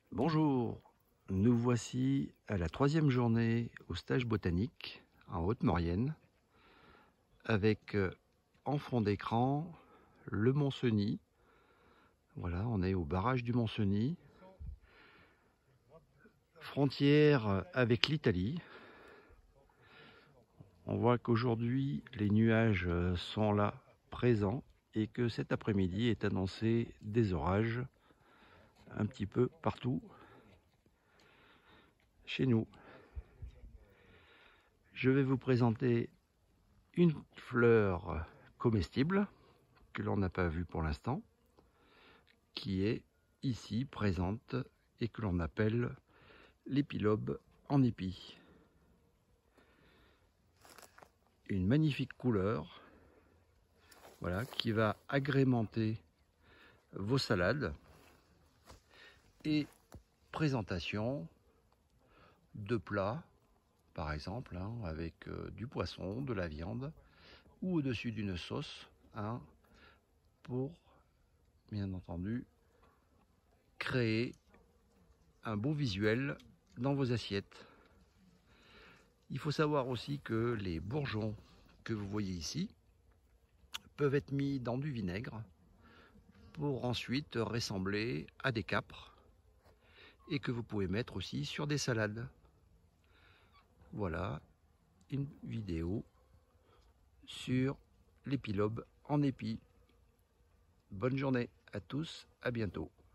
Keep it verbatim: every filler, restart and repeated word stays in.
Bonjour, nous voici à la troisième journée au stage botanique en Haute-Maurienne avec euh, en fond d'écran le Mont-Cenis. Voilà, on est au barrage du Mont-Cenis, frontière avec l'Italie. On voit qu'aujourd'hui les nuages sont là présents et que cet après-midi est annoncé des orages un petit peu partout chez nous. Je vais vous présenter une fleur comestible que l'on n'a pas vue pour l'instant, qui est ici présente et que l'on appelle l'épilobe en épi. Une magnifique couleur, voilà, qui va agrémenter vos salades et présentation de plats, par exemple, hein, avec euh, du poisson, de la viande ou au-dessus d'une sauce, hein, pour bien entendu créer un beau visuel dans vos assiettes. Il faut savoir aussi que les bourgeons que vous voyez ici peuvent être mis dans du vinaigre pour ensuite ressembler à des capres et que vous pouvez mettre aussi sur des salades. Voilà une vidéo sur l'épilobe en épi. Bonne journée à tous, à bientôt.